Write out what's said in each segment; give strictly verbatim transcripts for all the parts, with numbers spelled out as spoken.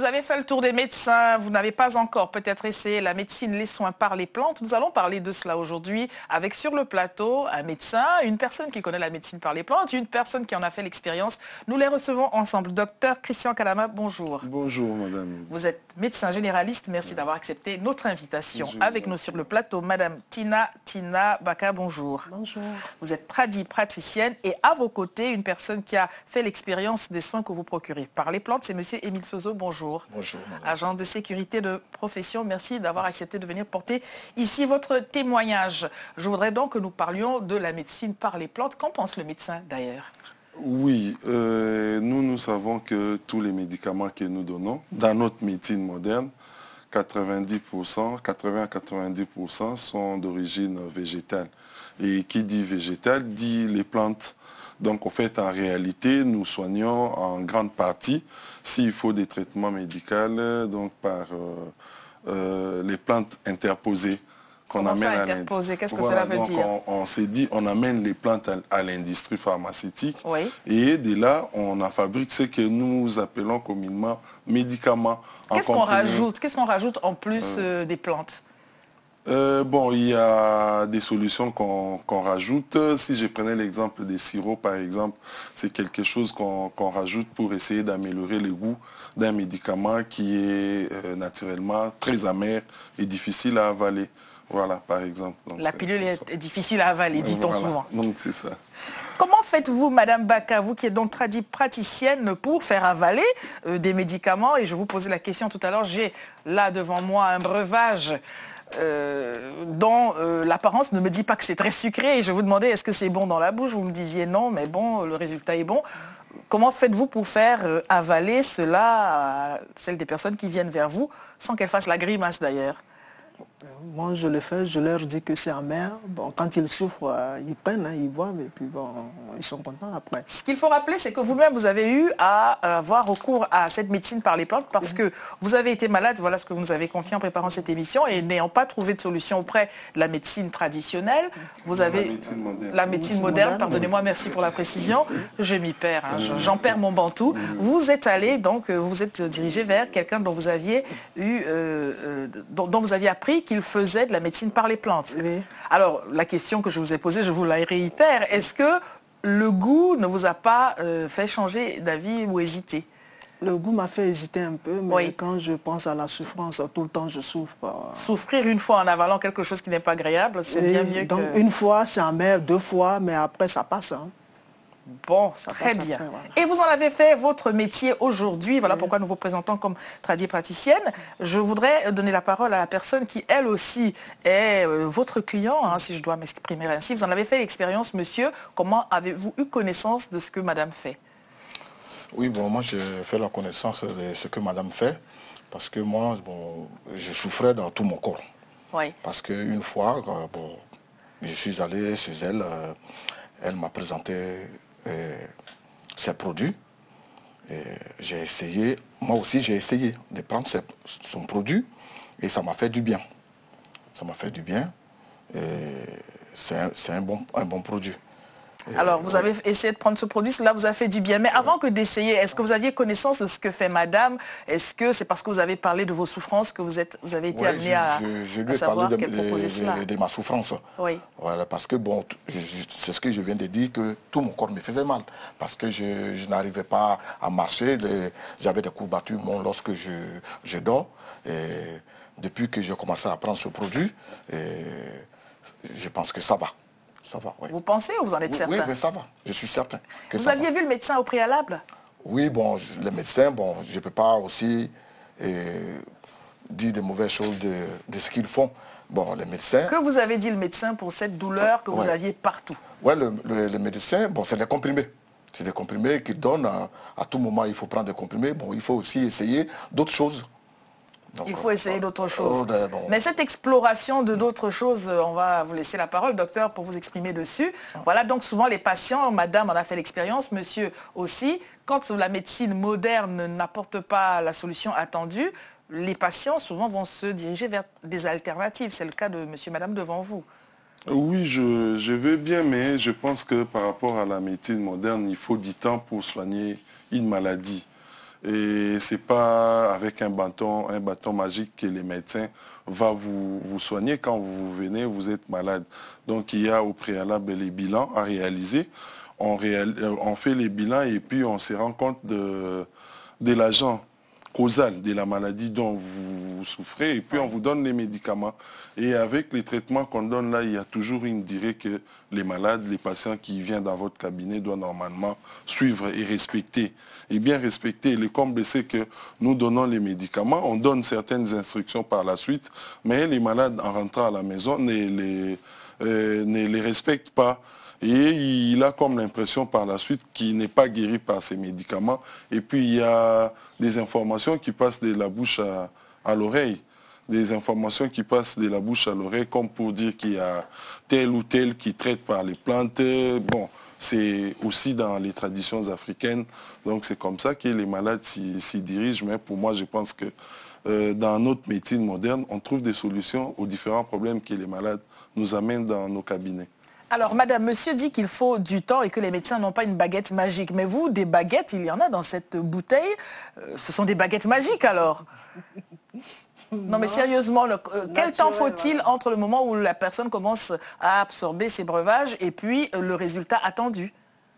avez fait le tour des médecins, vous n'avez pas encore peut-être essayé la médecine, les soins par les plantes. Nous allons parler de cela aujourd'hui avec sur le plateau un médecin, une personne qui connaît la médecine par les plantes, une personne qui en a fait l'expérience. Nous les recevons ensemble. Docteur Christian Kalama, bonjour. Bonjour madame. Vous êtes médecin généraliste, merci ouais. d'avoir accepté notre invitation. Bonjour, avec nous sur le plateau, madame Tina Tina Baka, bonjour. Bonjour. Vous êtes tradipraticienne et à vos côtés, une personne qui a fait l'expérience des soins que vous procurez par les plantes, c'est monsieur Émile Sozo, bonjour. Bonjour madame. Agent de sécurité de profession, merci d'avoir accepté de venir porter ici votre témoignage. Je voudrais donc que nous parlions de la médecine par les plantes. Qu'en pense le médecin d'ailleurs? Oui, euh, nous, nous savons que tous les médicaments que nous donnons, dans notre médecine moderne, quatre-vingt-dix pour cent, quatre-vingts à quatre-vingt-dix pour cent sont d'origine végétale. Et qui dit végétale dit les plantes. Donc, en fait, en réalité, nous soignons en grande partie, s'il faut des traitements médicaux, donc par euh, euh, les plantes interposées. Qu'on amène à interposer, qu'est-ce que voilà, cela veut donc dire? On, on s'est dit, on amène les plantes à, à l'industrie pharmaceutique oui. et de là, on en fabrique ce que nous appelons communément médicaments. Qu'est-ce qu'on rajoute? Qu'est-ce qu'on rajoute en plus euh, euh, des plantes? euh, Bon, il y a des solutions qu'on qu'on rajoute. Si je prenais l'exemple des sirops, par exemple, c'est quelque chose qu'on qu'on rajoute pour essayer d'améliorer le goût d'un médicament qui est euh, naturellement très amer et difficile à avaler. Voilà, par exemple. Donc, la pilule est, est difficile à avaler, dit-on voilà, souvent. Donc, c'est ça. Comment faites-vous, madame Baka, vous qui êtes donc tradipraticienne, pour faire avaler euh, des médicaments? Et je vous posais la question tout à l'heure, j'ai là devant moi un breuvage euh, dont euh, l'apparence ne me dit pas que c'est très sucré. Et je vous demandais, est-ce que c'est bon dans la bouche? Vous me disiez non, mais bon, le résultat est bon. Comment faites-vous pour faire euh, avaler cela à celles des personnes qui viennent vers vous, sans qu'elles fassent la grimace d'ailleurs? Moi, je le fais, je leur dis que c'est amer. Bon, quand ils souffrent, euh, ils prennent, hein, ils boivent et puis bon, ils sont contents après. Ce qu'il faut rappeler, c'est que vous-même, vous avez eu à avoir recours à cette médecine par les plantes parce que vous avez été malade, voilà ce que vous nous avez confié en préparant cette émission, et n'ayant pas trouvé de solution auprès de la médecine traditionnelle, vous avez... La médecine moderne. La médecine moderne, pardonnez-moi, merci pour la précision. Je m'y perds, hein, j'en perds mon bantou. Vous êtes allé, donc, vous êtes dirigé vers quelqu'un dont vous aviez eu, euh, euh, dont, dont vous aviez appris qu'il faisait de la médecine par les plantes. Oui. Alors, la question que je vous ai posée, je vous la réitère. Est-ce que le goût ne vous a pas euh, fait changer d'avis ou hésiter? Le goût m'a fait hésiter un peu, mais oui. quand je pense à la souffrance, tout le temps je souffre. Euh... Souffrir une fois en avalant quelque chose qui n'est pas agréable, c'est bien mieux donc, que... une fois, c'est amer, deux fois, mais après ça passe. Hein. Bon, ça très bien. Après, voilà. Et vous en avez fait votre métier aujourd'hui. Voilà oui. pourquoi nous vous présentons comme tradipraticienne. Je voudrais donner la parole à la personne qui, elle aussi, est euh, votre client, hein, si je dois m'exprimer ainsi. Vous en avez fait l'expérience, monsieur. Comment avez-vous eu connaissance de ce que madame fait? Oui, bon, moi, j'ai fait la connaissance de ce que madame fait. Parce que moi, bon, je souffrais dans tout mon corps. Oui. Parce qu'une fois, euh, bon, je suis allé chez elle. Euh, elle m'a présenté... Euh, ces produits. J'ai essayé, moi aussi j'ai essayé de prendre ses, son produit et ça m'a fait du bien. Ça m'a fait du bien. C'est un, un, bon, un bon produit. Et alors, vous ouais. avez essayé de prendre ce produit, cela vous a fait du bien. Mais avant ouais. que d'essayer, est-ce que vous aviez connaissance de ce que fait madame? Est-ce que c'est parce que vous avez parlé de vos souffrances que vous, êtes, vous avez été ouais, amené je, à, je, je lui à savoir parlé de, qu'elle proposait de, cela de, de ma souffrance. Oui. Voilà, parce que, bon, c'est ce que je viens de dire, que tout mon corps me faisait mal. Parce que je, je n'arrivais pas à marcher. J'avais des courbatures bon, lorsque je, je dors. Et depuis que j'ai commencé à prendre ce produit, et je pense que ça va. Ça va, oui. Vous pensez ou vous en êtes oui, certain? Oui, mais ça va, je suis certain. Que vous aviez va. vu le médecin au préalable? Oui, bon, le médecin, bon, je ne peux pas aussi euh, dire de mauvaises choses de, de ce qu'ils font. Bon, le médecin... Que vous avez dit le médecin pour cette douleur que ouais. vous aviez partout? Oui, le, le, le médecin, bon, c'est des comprimés. C'est des comprimés qu'il donne à, à tout moment, il faut prendre des comprimés. Bon, il faut aussi essayer d'autres choses. Donc, il faut essayer d'autres choses. Oh, ben, bon. Mais cette exploration de d'autres choses, on va vous laisser la parole, docteur, pour vous exprimer dessus. Ah. Voilà, donc souvent les patients, madame en a fait l'expérience, monsieur aussi, quand la médecine moderne n'apporte pas la solution attendue, les patients souvent vont se diriger vers des alternatives. C'est le cas de monsieur et madame devant vous. Oui, je, je veux bien, mais je pense que par rapport à la médecine moderne, il faut du temps pour soigner une maladie. Et ce n'est pas avec un bâton, un bâton magique que les médecins vont vous, vous soigner. Quand vous venez, vous êtes malade. Donc il y a au préalable les bilans à réaliser. On, réal, on fait les bilans et puis on se rend compte de, de l'agent causal de la maladie dont vous, vous souffrez et puis on vous donne les médicaments. Et avec les traitements qu'on donne là, il y a toujours une durée que les malades, les patients qui viennent dans votre cabinet doivent normalement suivre et respecter. Et bien respecter. Le comble, c'est que nous donnons les médicaments, on donne certaines instructions par la suite, mais les malades en rentrant à la maison ne les, euh, ne les respectent pas. Et il a comme l'impression par la suite qu'il n'est pas guéri par ces médicaments. Et puis il y a des informations qui passent de la bouche à, à l'oreille. Des informations qui passent de la bouche à l'oreille comme pour dire qu'il y a tel ou tel qui traite par les plantes. Bon, c'est aussi dans les traditions africaines. Donc c'est comme ça que les malades s'y dirigent. Mais pour moi, je pense que euh, dans notre médecine moderne, on trouve des solutions aux différents problèmes que les malades nous amènent dans nos cabinets. Alors, madame, monsieur dit qu'il faut du temps et que les médecins n'ont pas une baguette magique. Mais vous, des baguettes, il y en a dans cette bouteille. Euh, ce sont des baguettes magiques, alors? Non, mais sérieusement, le, euh, quel temps faut-il entre le moment où la personne commence à absorber ses breuvages et puis euh, le résultat attendu?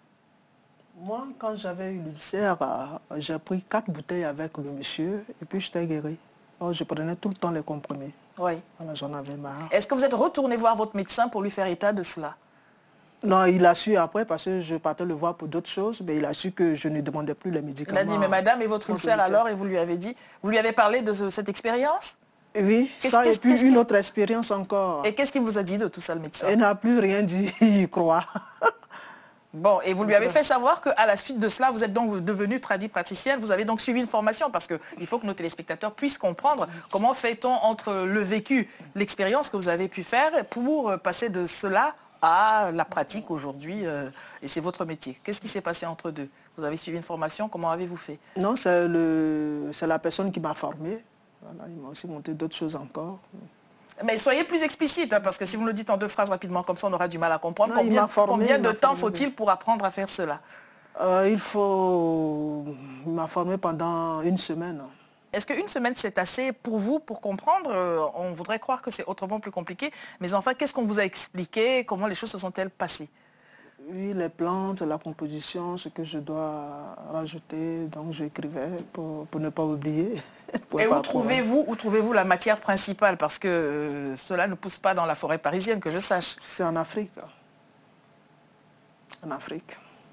Moi, quand j'avais eu l'ulcère, euh, j'ai pris quatre bouteilles avec le monsieur et puis j'étais guéri. Oh, je prenais tout le temps les comprimés. Oui. Voilà, j'en avais marre. Est-ce que vous êtes retourné voir votre médecin pour lui faire état de cela? Non, il a su après parce que je partais le voir pour d'autres choses, mais il a su que je ne demandais plus les médicaments. Il a dit, mais madame, et votre ulcère alors? Et vous lui avez dit, vous lui avez parlé de ce, cette expérience? Oui, ça et puis une autre expérience encore. Et qu'est-ce qu'il vous a dit de tout ça, le médecin? Il n'a plus rien dit, il croit. Bon, et vous lui avez fait savoir qu'à la suite de cela, vous êtes donc devenue tradie praticienne, vous avez donc suivi une formation, parce qu'il faut que nos téléspectateurs puissent comprendre comment fait-on entre le vécu, l'expérience que vous avez pu faire pour passer de cela à la pratique aujourd'hui, euh, et c'est votre métier. Qu'est-ce qui s'est passé entre deux? Vous avez suivi une formation, comment avez-vous fait? Non, c'est la personne qui m'a formé. Voilà, il m'a aussi montré d'autres choses encore. Mais soyez plus explicite, hein, parce que si vous nous le dites en deux phrases rapidement, comme ça on aura du mal à comprendre. Non, combien formé, combien de temps faut-il pour apprendre à faire cela? euh, Il faut... Il m'a formé pendant une semaine. Est-ce qu'une semaine c'est assez pour vous pour comprendre? On voudrait croire que c'est autrement plus compliqué, mais enfin, qu'est-ce qu'on vous a expliqué? Comment les choses se sont-elles passées? Oui, les plantes, la composition, ce que je dois rajouter, donc j'écrivais pour, pour ne pas oublier. Et où trouvez-vous où trouvez-vous la matière principale? Parce que euh, cela ne pousse pas dans la forêt parisienne, que je sache. C'est en Afrique. En Afrique.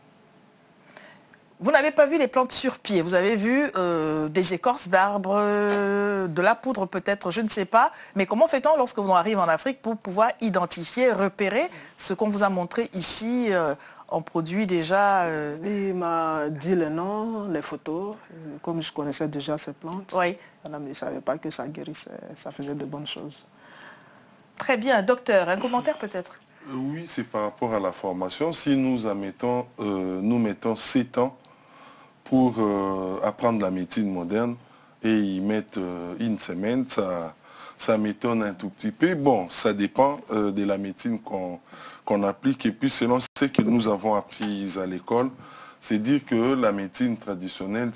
Vous n'avez pas vu les plantes sur pied, vous avez vu euh, des écorces d'arbres, euh, de la poudre peut-être, je ne sais pas. Mais comment fait-on lorsque l'on arrive en Afrique pour pouvoir identifier, repérer ce qu'on vous a montré ici euh, en produit déjà euh... Il m'a dit le nom, les photos, comme je connaissais déjà ces plantes. Oui. Mais je ne savais pas que ça guérissait, ça faisait de bonnes choses. Très bien. Docteur, un commentaire peut-être? Oui, c'est par rapport à la formation. Si nous admettons, euh, nous mettons sept ans pour euh, apprendre la médecine moderne et y mettre euh, une semaine, ça, ça m'étonne un tout petit peu. Bon, ça dépend euh, de la médecine qu'on qu'on applique et puis selon ce que nous avons appris à l'école, c'est dire que la médecine traditionnelle,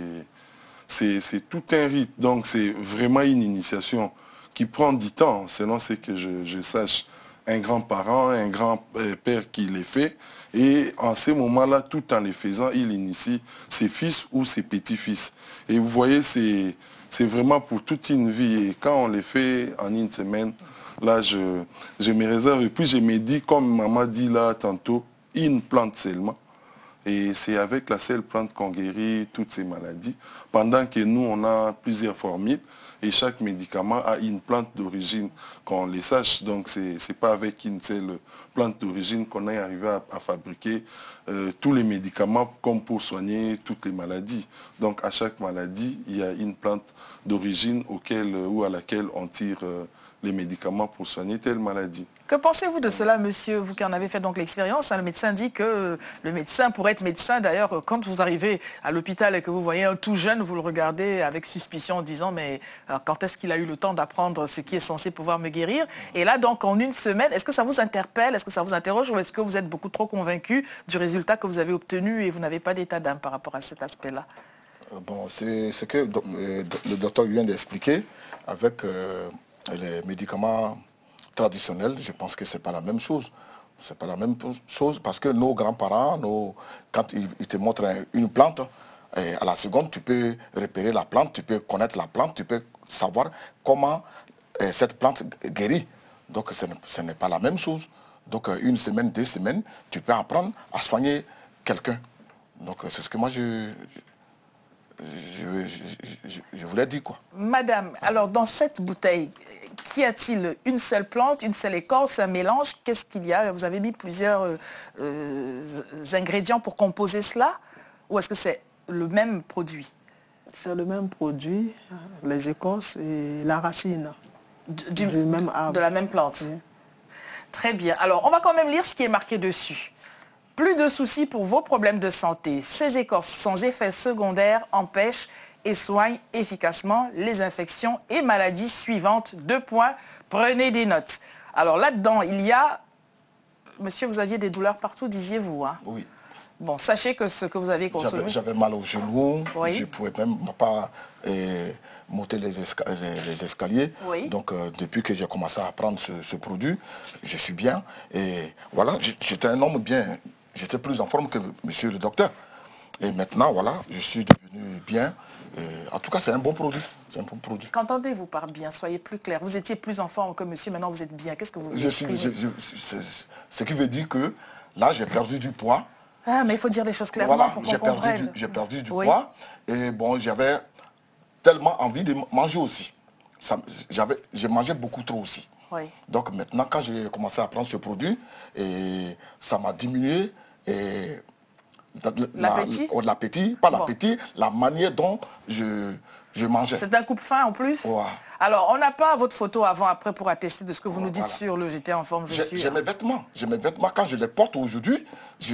c'est tout un rite. Donc c'est vraiment une initiation qui prend du temps, selon ce que je, je sache. Un grand-parent, un grand-père qui les fait. Et en ces moments-là, tout en les faisant, il initie ses fils ou ses petits-fils. Et vous voyez, c'est vraiment pour toute une vie. Et quand on les fait en une semaine, là, je, je me réserve. Et puis, je me dis, comme maman dit là tantôt, une plante seulement. Et c'est avec la seule plante qu'on guérit toutes ces maladies. Pendant que nous, on a plusieurs formules. Et chaque médicament a une plante d'origine, qu'on les sache. Donc, ce n'est pas avec une seule plante d'origine qu'on est arrivé à, à fabriquer euh, tous les médicaments comme pour soigner toutes les maladies. Donc, à chaque maladie, il y a une plante d'origine ou à laquelle on tire euh, les médicaments pour soigner telle maladie. Que pensez-vous de cela, monsieur? Vous qui en avez fait donc l'expérience, hein, le médecin dit que le médecin, pour être médecin, d'ailleurs, quand vous arrivez à l'hôpital et que vous voyez un tout jeune, vous le regardez avec suspicion en disant, mais alors, quand est-ce qu'il a eu le temps d'apprendre ce qui est censé pouvoir me guérir? Et là, donc, en une semaine, est-ce que ça vous interpelle? Est-ce que ça vous interroge? Ou est-ce que vous êtes beaucoup trop convaincu du résultat que vous avez obtenu et vous n'avez pas d'état d'âme par rapport à cet aspect-là? Bon, c'est ce que euh, le docteur vient d'expliquer avec euh, les médicaments traditionnels. Je pense que ce n'est pas la même chose. C'est pas la même chose parce que nos grands-parents, nos, quand ils, ils te montrent une plante, et à la seconde, tu peux repérer la plante, tu peux connaître la plante, tu peux savoir comment euh, cette plante guérit. Donc, ce n'est pas la même chose. Donc, euh, une semaine, deux semaines, tu peux apprendre à soigner quelqu'un. Donc, c'est ce que moi, je... Je, je, je, je voulais dire quoi. Madame, alors dans cette bouteille, qu'y a-t-il? Une seule plante, une seule écorce, un mélange? Qu'est-ce qu'il y a? Vous avez mis plusieurs euh, euh, ingrédients pour composer cela? Ou est-ce que c'est le même produit? C'est le même produit, les écorces et la racine du, du, du même arbre. De la même plante. Oui. Très bien. Alors, on va quand même lire ce qui est marqué dessus. Plus de soucis pour vos problèmes de santé. Ces écorces sans effets secondaires empêchent et soignent efficacement les infections et maladies suivantes. Deux points, prenez des notes. Alors là-dedans, il y a... Monsieur, vous aviez des douleurs partout, disiez-vous, hein? Oui. Bon, sachez que ce que vous avez consommé... J'avais mal au genou, oui. Je ne pouvais même pas euh, monter les, esca les, les escaliers. Oui. Donc, euh, depuis que j'ai commencé à prendre ce, ce produit, je suis bien. Et voilà, j'étais un homme bien... J'étais plus en forme que monsieur le docteur. Et maintenant, voilà, je suis devenu bien. Et en tout cas, c'est un bon produit. C'est un bon produit. Qu'entendez-vous par bien? Soyez plus clair. Vous étiez plus en forme que monsieur, maintenant vous êtes bien. Qu'est-ce que vous voulez je suis, Ce qui veut dire que là, j'ai perdu du poids. Ah, mais il faut dire les choses clairement voilà, pour qu'on comprenne. J'ai perdu du oui. poids. Et bon, j'avais tellement envie de manger aussi. J'ai mangé beaucoup trop aussi. Oui. Donc maintenant, quand j'ai commencé à prendre ce produit, et ça m'a diminué et l'appétit, l'appétit, pas bon. l'appétit, la manière dont je, je mangeais. C'est un coupe-faim en plus. Ouais. Alors, on n'a pas votre photo avant-après pour attester de ce que vous ouais, nous dites voilà. sur le j'étais en forme, je suis. J'ai mes vêtements. J'ai mes vêtements. Quand je les porte aujourd'hui,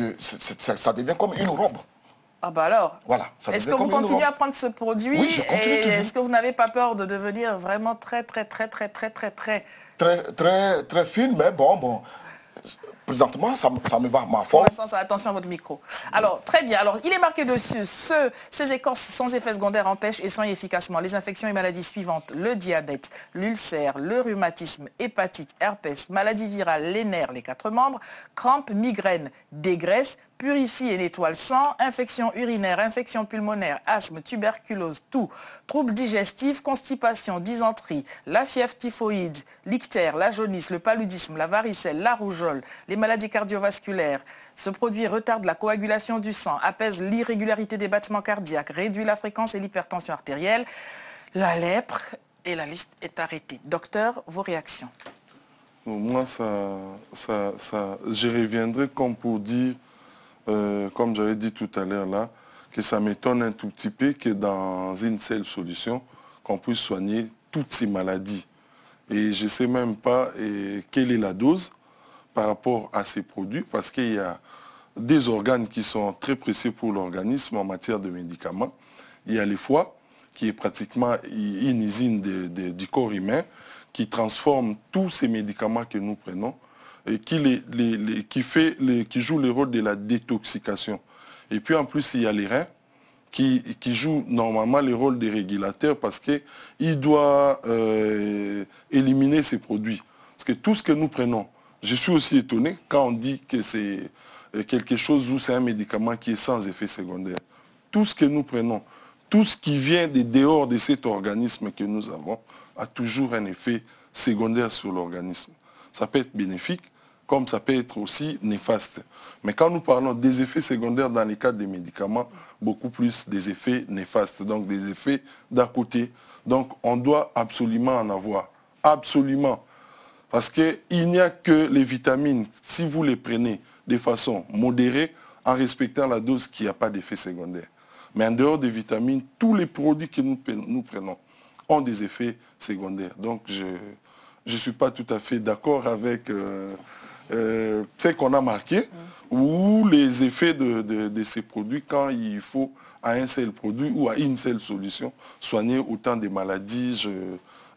ça devient comme une robe. Ah bah alors, voilà, est-ce que vous continuez à prendre ce produit? Oui, je continue et est-ce que vous n'avez pas peur de devenir vraiment très, très, très, très, très, très, très... Très, très, très fine, mais bon, bon... Présentement, ça, ça me va, ma forme. Pour l'instant, attention à votre micro. Alors, très bien. Alors, il est marqué dessus, ce, ces écorces sans effet secondaire empêchent et soignent efficacement les infections et maladies suivantes. Le diabète, l'ulcère, le rhumatisme, hépatite, herpès, maladie virale, les nerfs, les quatre membres, crampes, migraines, dégraisse, purifie et nettoie le sang, infection urinaire, infection pulmonaire, asthme, tuberculose, toux, troubles digestifs, constipation, dysenterie, la fièvre typhoïde, l'ictère, la jaunisse, le paludisme, la varicelle, la rougeole, les maladies cardiovasculaires. Ce produit retarde la coagulation du sang, apaise l'irrégularité des battements cardiaques, réduit la fréquence et l'hypertension artérielle, la lèpre, et la liste est arrêtée. Docteur, vos réactions? Moi, ça, ça, ça, je reviendrai comme pour dire, euh, comme j'avais dit tout à l'heure là, que ça m'étonne un tout petit peu que dans une seule solution, qu'on puisse soigner toutes ces maladies. Et je ne sais même pas et, quelle est la dose par rapport à ces produits, parce qu'il y a des organes qui sont très précieux pour l'organisme en matière de médicaments. Il y a le foie, qui est pratiquement une usine de, de, du corps humain, qui transforme tous ces médicaments que nous prenons et qui, les, les, les, qui, fait les, qui joue le rôle de la détoxication. Et puis en plus, il y a les reins qui, qui jouent normalement le rôle des régulateurs parce qu'il doit euh, éliminer ces produits. Parce que tout ce que nous prenons, je suis aussi étonné quand on dit que c'est quelque chose où c'est un médicament qui est sans effet secondaire. Tout ce que nous prenons, tout ce qui vient de dehors de cet organisme que nous avons, a toujours un effet secondaire sur l'organisme. Ça peut être bénéfique, comme ça peut être aussi néfaste. Mais quand nous parlons des effets secondaires dans les cas des médicaments, beaucoup plus des effets néfastes, donc des effets d'à côté. Donc on doit absolument en avoir, absolument. Parce qu'il n'y a que les vitamines, si vous les prenez de façon modérée, en respectant la dose, qu'il n'y a pas d'effet secondaire. Mais en dehors des vitamines, tous les produits que nous, nous prenons ont des effets secondaires. Donc je ne suis pas tout à fait d'accord avec euh, euh, ce qu'on a marqué, mmh. ou les effets de, de, de ces produits quand il faut à un seul produit ou à une seule solution soigner autant de maladies. Je,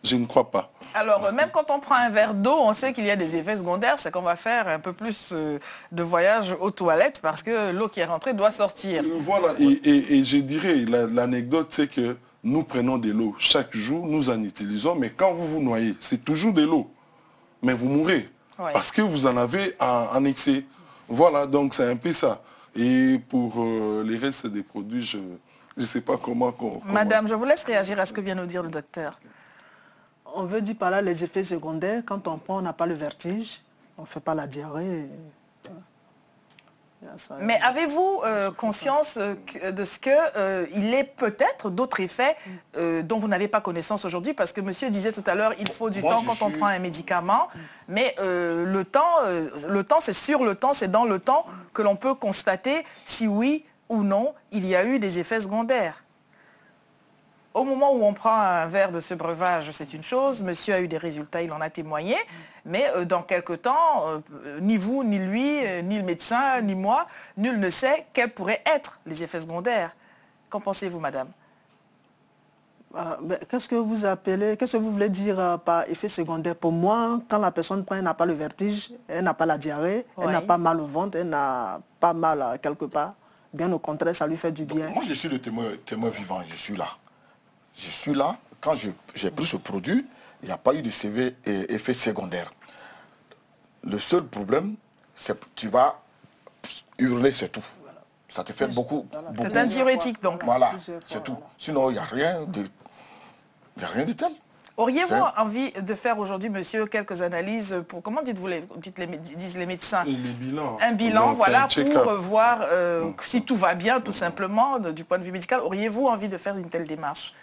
Je ne crois pas. Alors, même quand on prend un verre d'eau, on sait qu'il y a des effets secondaires. C'est qu'on va faire un peu plus euh, de voyage aux toilettes parce que l'eau qui est rentrée doit sortir. Euh, voilà, et, et, et je dirais, l'anecdote, c'est que nous prenons de l'eau chaque jour, nous en utilisons, mais quand vous vous noyez, c'est toujours de l'eau. Mais vous mourrez Ouais. parce que vous en avez en, en excès. Voilà, donc c'est un peu ça. Et pour euh, les restes des produits, je ne sais pas comment, comment... Madame, je vous laisse réagir à ce que vient nous dire le docteur. On veut dire par là les effets secondaires. Quand on prend, on n'a pas le vertige, on ne fait pas la diarrhée. Voilà. Ça, Mais avez-vous euh, conscience euh, de ce qu'il euh, est peut-être d'autres effets euh, dont vous n'avez pas connaissance aujourd'hui? Parce que monsieur disait tout à l'heure, il faut du Moi, temps je quand on suis- prend un médicament. Mais euh, le temps, euh, le temps c'est sur le temps, c'est dans le temps que l'on peut constater si oui ou non il y a eu des effets secondaires. Au moment où on prend un verre de ce breuvage, c'est une chose. Monsieur a eu des résultats, il en a témoigné. Mais euh, dans quelque temps, euh, ni vous, ni lui, euh, ni le médecin, ni moi, nul ne sait quels pourraient être les effets secondaires. Qu'en pensez-vous, madame? Ah, ben, qu'est-ce que vous appelez, qu'est-ce que vous voulez dire euh, par effet secondaire? Pour moi, quand la personne prend, elle n'a pas le vertige, elle n'a pas la diarrhée, elle Oui. n'a pas mal au ventre, elle n'a pas mal euh, quelque part. Bien au contraire, ça lui fait du bien. Moi, je suis le témoin, témoin vivant, je suis là. Je suis là, quand je- j'ai pris ce produit, il n'y a pas eu de C V et effet secondaire. Le seul problème, c'est que tu vas hurler, c'est tout. Ça te fait beaucoup, Voilà. beaucoup. C'est un diurétique, donc. Voilà, Plusieurs fois, c'est tout. voilà. Sinon, il n'y a rien de, il y a rien de tel. Auriez-vous C'est- envie de faire aujourd'hui, monsieur, quelques analyses pour, comment dites-vous, les, dites les, disent les médecins? Et les bilans. Un bilan, Donc, voilà, un check-up. pour euh, voir euh, si tout va bien, tout simplement, de- du point de vue médical. Auriez-vous envie de faire une telle démarche?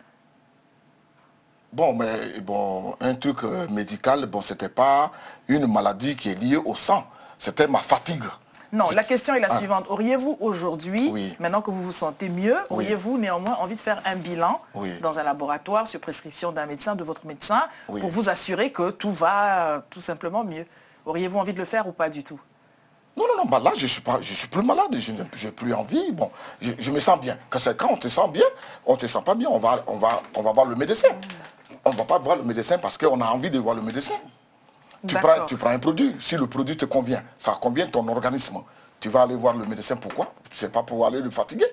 Bon, mais bon, un truc euh, médical, bon, c'était pas une maladie qui est liée au sang. C'était ma fatigue. Non, Je- la question est la Ah. suivante. Auriez-vous aujourd'hui, Oui. maintenant que vous vous sentez mieux, Oui. auriez-vous néanmoins envie de faire un bilan Oui. dans un laboratoire sur prescription d'un médecin, de votre médecin, Oui. pour vous assurer que tout va euh, tout simplement mieux? Auriez-vous envie de le faire ou pas du tout? Non, non, non, bah là, je suis, pas, je suis plus malade, je n'ai plus envie. Bon, je, je me sens bien. Quand, c'est- quand on te sent bien, on ne te sent pas bien, on va, on, va, on va voir le médecin. On ne va pas voir le médecin parce qu'on a envie de voir le médecin. Tu D'accord. prends, tu prends un produit, si le produit te convient, ça convient ton organisme. Tu vas aller voir le médecin, pourquoi? Ce n'est pas pour aller le fatiguer.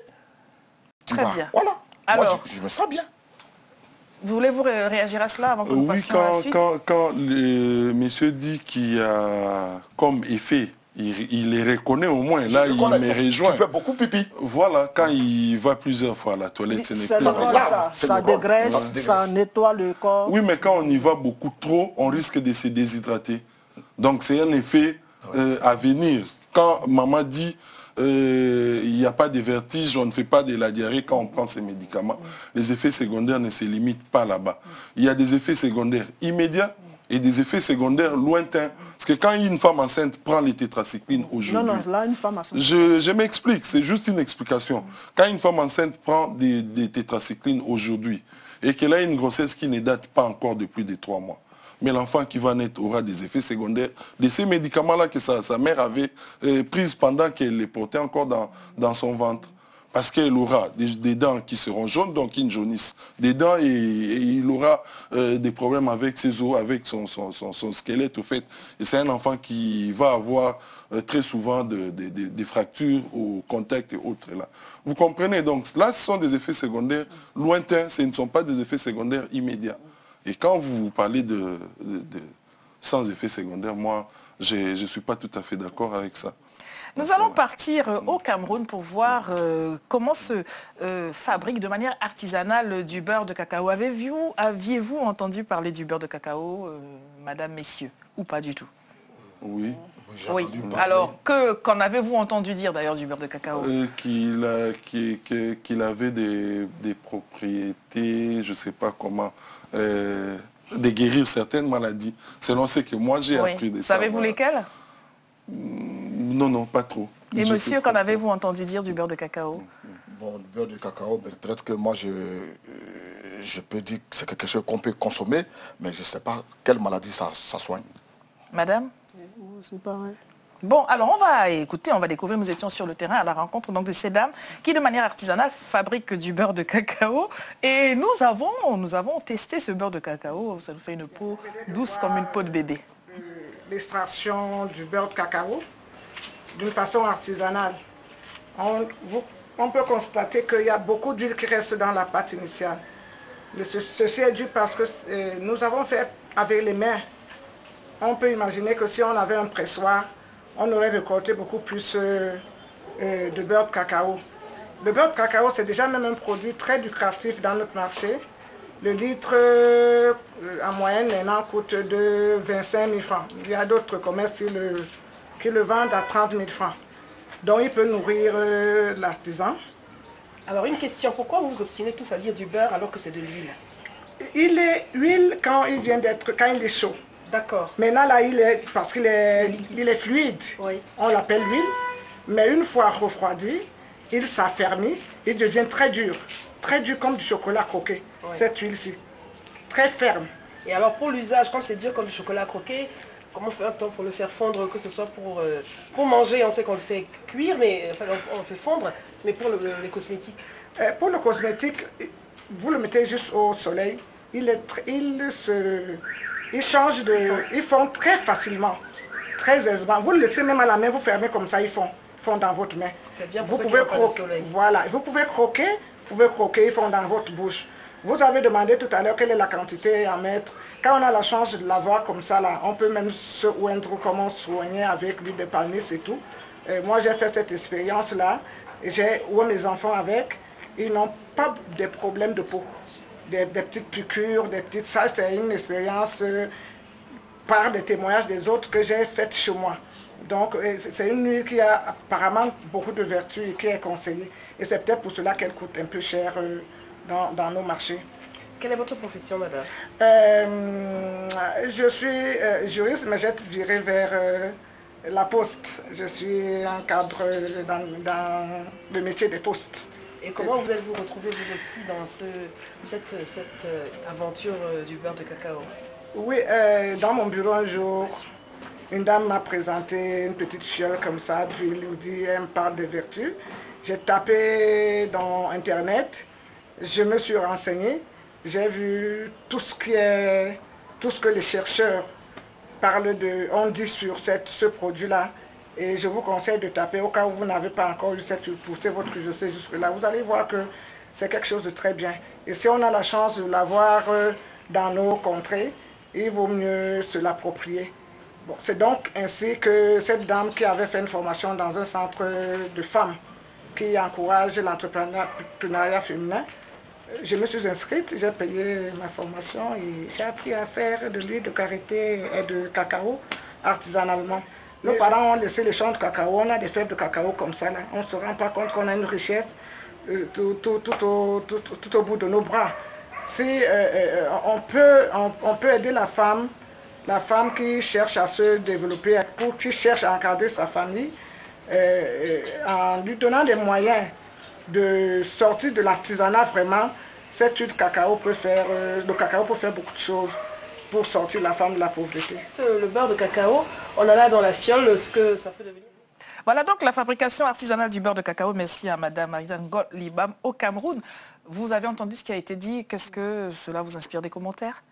Tu Très vas- bien. Voilà. Alors- Moi, je, je me sens bien. Vous Voulez-vous ré- réagir à cela avant que nous Oui, passions à la quand, suite? quand, quand le monsieur dit qu'il y a comme effet, il, il les reconnaît au moins. Là, Je il connais, me tu rejoint. fais beaucoup pipi. Voilà, quand il va plusieurs fois à la toilette, ce n'est C'est plus normal, grave, ça, c'est ça le corps. dégraisse, Ça ça, dégraisse. nettoie le corps. Oui, mais quand on y va beaucoup trop, on risque de se déshydrater. Donc c'est un effet euh, à venir. Quand maman dit euh, il n'y a pas de vertige, on ne fait pas de la diarrhée quand on prend ces médicaments, les effets secondaires ne se limitent pas là-bas. Il y a des effets secondaires immédiats et des effets secondaires lointains. Parce que quand une femme enceinte prend les tétracyclines Non, aujourd'hui, non, là, une femme a ça. je, je m'explique, c'est juste une explication. Quand une femme enceinte prend des, des tétracyclines aujourd'hui et qu'elle a une grossesse qui ne date pas encore de plus de trois mois, mais l'enfant qui va naître aura des effets secondaires de ces médicaments-là que sa, sa mère avait euh, pris pendant qu'elle les portait encore dans, dans son ventre. Parce qu'elle aura des, des dents qui seront jaunes, donc une jaunisse. Des dents et, et il aura euh, des problèmes avec ses os, avec son, son, son, son squelette, au fait. Et c'est un enfant qui va avoir euh, très souvent de, de, de, des fractures au contact et autres. Là. Vous comprenez? Donc là, ce sont des effets secondaires lointains, ce ne sont pas des effets secondaires immédiats. Et quand vous parlez de, de, de sans effets secondaires, moi, je ne suis pas tout à fait d'accord avec ça. Nous allons partir euh, au Cameroun pour voir euh, comment se euh, fabrique de manière artisanale du beurre de cacao. Avez-vous, aviez-vous entendu parler du beurre de cacao, euh, madame, messieurs, ou pas du tout? Oui. Oui. Alors, que, qu'en avez-vous entendu dire d'ailleurs du beurre de cacao? Euh, qu'il, a- qu'il- que- qu'il avait des, des propriétés, je ne sais pas comment, euh, de guérir certaines maladies, selon ce que moi j'ai Oui. appris de ça. Savez-vous voilà. lesquelles? Non, non, pas trop. Et Je monsieur, sais qu'en pas. avez-vous entendu dire du beurre de cacao? Bon, le beurre de cacao, ben, peut-être que moi, je, euh, je peux dire que c'est quelque chose qu'on peut consommer, mais je ne sais pas quelle maladie ça, ça soigne. Madame? Oui, c'est pareil. Bon, alors on va écouter, on va découvrir, nous étions sur le terrain à la rencontre donc, de ces dames qui, de manière artisanale, fabriquent du beurre de cacao. Et nous avons, nous avons testé ce beurre de cacao, ça nous fait une peau douce comme une peau de bébé. L'extraction du beurre de cacao d'une façon artisanale. On, vous, on peut constater qu'il y a beaucoup d'huile qui reste dans la pâte initiale. Mais ce, ceci est dû parce que euh, nous avons fait avec les mains. On peut imaginer que si on avait un pressoir, on aurait récolté beaucoup plus euh, euh, de beurre de cacao. Le beurre de cacao, c'est déjà même un produit très lucratif dans notre marché. Le litre, euh, en moyenne, maintenant, coûte de vingt-cinq mille francs. Il y a d'autres commerces qui le, qui le vendent à trente mille francs. Donc, il peut nourrir euh, l'artisan. Alors, une question. Pourquoi vous vous obstinez tous à dire du beurre alors que c'est de l'huile? Il est huile quand il vient d'être, quand il est chaud. D'accord. Maintenant, là, il est, parce qu'il est, il est fluide, oui. On l'appelle huile. Mais une fois refroidi, il s'affermit, il devient très dur. Très dur comme du chocolat croqué, oui. Cette huile-ci. Très ferme. Et alors, pour l'usage, quand c'est dur comme du chocolat croqué, comment fait-on pour le faire fondre, que ce soit pour, euh, pour manger, on sait qu'on le fait cuire, mais enfin, on, on le fait fondre, mais pour le, le, les cosmétiques euh, Pour le cosmétique, vous le mettez juste au soleil, il, est, il se... Ils changent de... Ils font très facilement, très aisément. Vous le laissez même à la main, vous fermez comme ça, ils font, ils font dans votre main. C'est bien vous pour pouvez croquer. Voilà, vous pouvez croquer, vous pouvez croquer, ils font dans votre bouche. Vous avez demandé tout à l'heure quelle est la quantité à mettre. Quand on a la chance de l'avoir comme ça, là, on peut même se oindre comme on soignait avec l'huile de palmier, c'est tout. Et moi, j'ai fait cette expérience-là. J'ai oué mes enfants avec. Ils n'ont pas de problème de peau. Des, des petites piqûres, des petites... Ça, c'est une expérience euh, par des témoignages des autres que j'ai faite chez moi. Donc, euh, c'est une huile qui a apparemment beaucoup de vertus et qui est conseillée. Et c'est peut-être pour cela qu'elle coûte un peu cher euh, dans, dans nos marchés. Quelle est votre profession, madame? euh, Je suis euh, juriste, mais j'ai viré vers euh, la poste. Je suis en cadre dans, dans le métier des postes. Et comment vous allez vous retrouver vous aussi dans ce, cette, cette euh, aventure euh, du beurre de cacao? Oui, euh, dans mon bureau un jour, une dame m'a présenté une petite fiole comme ça, d'huile, elle me dit, elle me parle des vertus. J'ai tapé dans Internet, je me suis renseignée, j'ai vu tout ce qui est, tout ce que les chercheurs parlent de, on dit sur cette, ce produit-là. Et je vous conseille de taper au cas où vous n'avez pas encore eu cette pousser votre curiosité jusque-là. Vous allez voir que c'est quelque chose de très bien. Et si on a la chance de l'avoir dans nos contrées, il vaut mieux se l'approprier. Bon, c'est donc ainsi que cette dame qui avait fait une formation dans un centre de femmes qui encourage l'entrepreneuriat féminin, je me suis inscrite, j'ai payé ma formation et j'ai appris à faire de l'huile de karité et de cacao artisanalement. Nos parents ont laissé les champs de cacao, on a des fèves de cacao comme ça, là. On ne se rend pas compte qu'on a une richesse euh, tout, tout, tout, au, tout, tout au bout de nos bras. Si, euh, euh, on, peut, on, on peut aider la femme, la femme qui cherche à se développer, pour, qui cherche à encadrer sa famille, euh, en lui donnant des moyens de sortir de l'artisanat vraiment. Cette huile de cacao peut faire, euh, le cacao peut faire beaucoup de choses pour sortir la femme de la pauvreté. Le beurre de cacao, on a là dans la fiole ce que ça peut devenir. Voilà donc la fabrication artisanale du beurre de cacao. Merci à Madame Marie-Jeanne Libam au Cameroun. Vous avez entendu ce qui a été dit. Qu'est-ce que cela vous inspire des commentaires?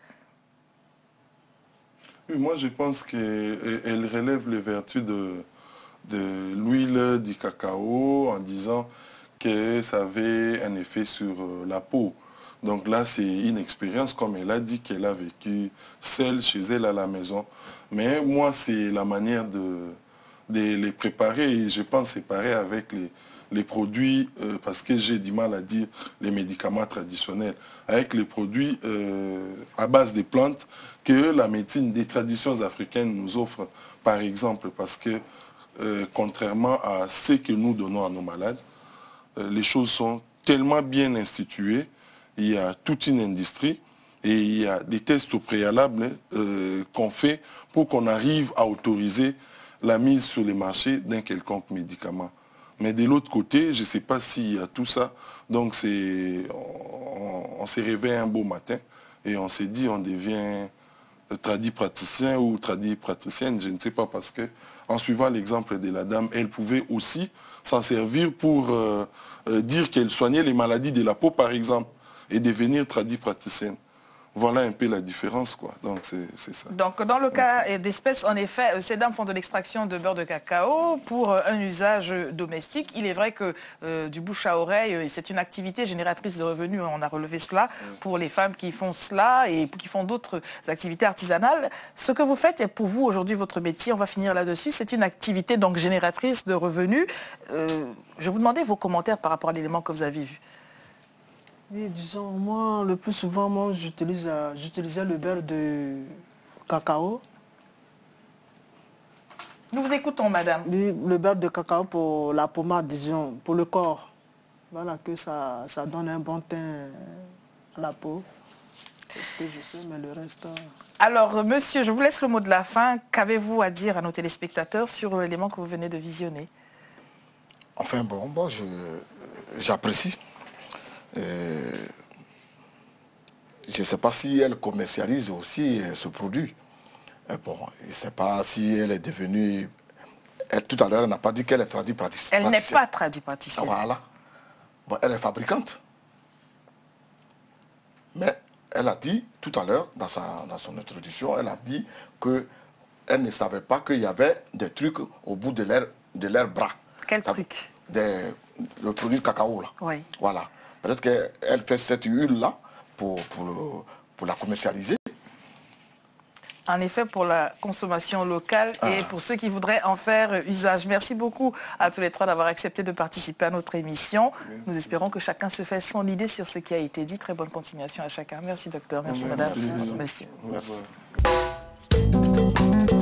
Oui, moi je pense qu'elle relève les vertus de, de l'huile du cacao en disant que ça avait un effet sur la peau. Donc là, c'est une expérience, comme elle a dit, qu'elle a vécue seule chez elle à la maison. Mais moi, c'est la manière de, de les préparer. Et je pense séparer avec les, les produits, euh, parce que j'ai du mal à dire les médicaments traditionnels, avec les produits euh, à base des plantes que la médecine des traditions africaines nous offre, par exemple. Parce que, euh, contrairement à ce que nous donnons à nos malades, euh, les choses sont tellement bien instituées. Il y a toute une industrie et il y a des tests au préalable euh, qu'on fait pour qu'on arrive à autoriser la mise sur les marchés d'un quelconque médicament. Mais de l'autre côté, je ne sais pas s'il y a tout ça. Donc c'est, on, on s'est réveillé un beau matin et on s'est dit on devient tradit praticien ou tradit praticienne, je ne sais pas, parce que en suivant l'exemple de la dame, elle pouvait aussi s'en servir pour euh, euh, dire qu'elle soignait les maladies de la peau, par exemple, et devenir tradit praticienne. Voilà un peu la différence, quoi. Donc, c'est ça. Donc, dans le cas d'espèces, en effet, ces dames font de l'extraction de beurre de cacao pour un usage domestique. Il est vrai que euh, du bouche à oreille, c'est une activité génératrice de revenus. On a relevé cela pour les femmes qui font cela et qui font d'autres activités artisanales. Ce que vous faites est pour vous aujourd'hui votre métier. On va finir là-dessus. C'est une activité donc génératrice de revenus. Euh, je vous demandais vos commentaires par rapport à l'élément que vous avez vu. Oui, disons, moi, le plus souvent, moi, j'utilisais le beurre de cacao. Nous vous écoutons, madame. Oui, le beurre de cacao pour la pommade, disons, pour le corps. Voilà, que ça, ça donne un bon teint à la peau. C'est ce que je sais, mais le reste... Alors, monsieur, je vous laisse le mot de la fin. Qu'avez-vous à dire à nos téléspectateurs sur l'élément que vous venez de visionner? Enfin, bon, bon j'apprécie. Euh, je ne sais pas si elle commercialise aussi ce produit. Euh, bon, je ne sais pas si elle est devenue... Elle, tout à l'heure, elle n'a pas dit qu'elle est tradit praticienne. Elle n'est pas tradit praticienne. Voilà. Bon, elle est fabricante. Mais elle a dit, tout à l'heure, dans, dans son introduction, elle a dit qu'elle ne savait pas qu'il y avait des trucs au bout de leurs de leur bras. Quel Ça, truc des, Le produit de cacao, là. Oui. Voilà. Peut-être qu'elle fait cette huile-là pour, pour, le, pour la commercialiser. En effet, pour la consommation locale ah. et pour ceux qui voudraient en faire usage. Merci beaucoup à tous les trois d'avoir accepté de participer à notre émission. Merci. Nous espérons que chacun se fait son idée sur ce qui a été dit. Très bonne continuation à chacun. Merci, docteur. Merci, Merci. madame. Merci. Monsieur. Merci.